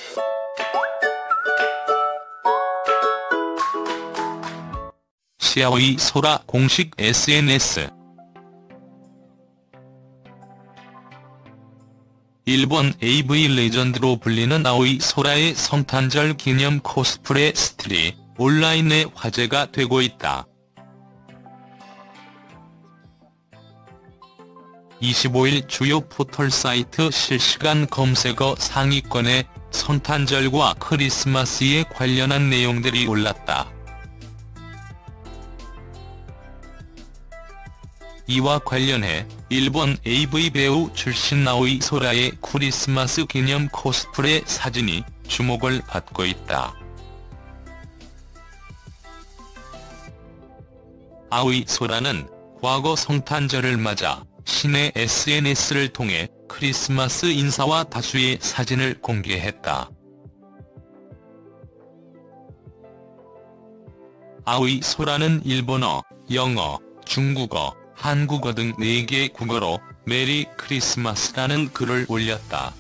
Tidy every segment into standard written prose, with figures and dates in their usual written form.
아오이 소라 공식 SNS. 일본 AV 레전드로 불리는 아오이 소라의 성탄절 기념 코스프레 스틸이 온라인에 화제가 되고 있다. 25일 주요 포털사이트 실시간 검색어 상위권에 성탄절과 크리스마스에 관련한 내용들이 올랐다. 이와 관련해 일본 AV 배우 출신 아오이 소라의 크리스마스 기념 코스프레 사진이 주목을 받고 있다. 아오이 소라는 과거 성탄절을 맞아 신의 SNS를 통해 크리스마스 인사와 다수의 사진을 공개했다. 아오이 소라는 일본어, 영어, 중국어, 한국어 등 4개 국어로 메리 크리스마스라는 글을 올렸다.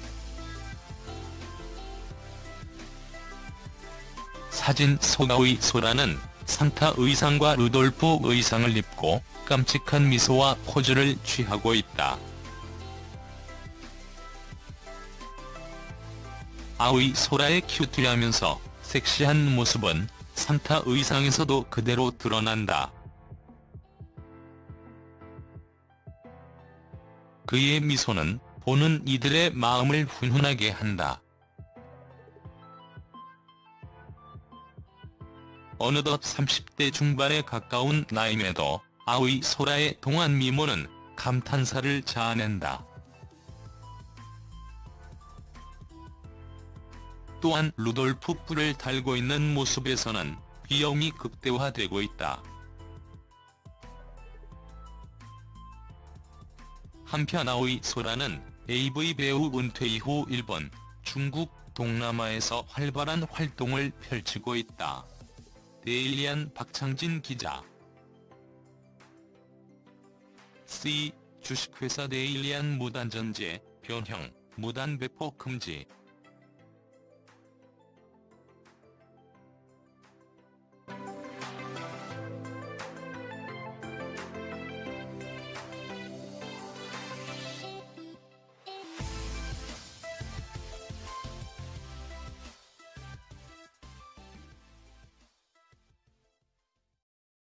사진 속 아오이 소라는 산타 의상과 루돌프 의상을 입고 깜찍한 미소와 포즈를 취하고 있다. 아오이 소라의 큐티하면서 섹시한 모습은 산타 의상에서도 그대로 드러난다. 그의 미소는 보는 이들의 마음을 훈훈하게 한다. 어느덧 30대 중반에 가까운 나이에도 아오이 소라의 동안 미모는 감탄사를 자아낸다. 또한 루돌프 뿔을 달고 있는 모습에서는 귀여움이 극대화되고 있다. 한편 아오이 소라는 AV 배우 은퇴 이후 일본, 중국, 동남아에서 활발한 활동을 펼치고 있다. 데일리안 박창진 기자. 주식회사 데일리안 무단전제, 변형, 무단 배포 금지.